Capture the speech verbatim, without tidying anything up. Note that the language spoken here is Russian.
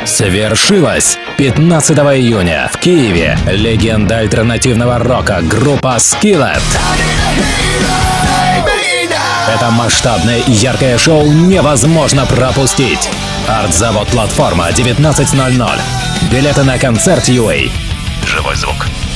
Свершилось! пятнадцатого июня в Киеве легенда альтернативного рока группа Skillet. Это масштабное и яркое шоу невозможно пропустить. Артзавод Платформа, девятнадцать ноль ноль. Билеты на концерт ю эй. Живой звук.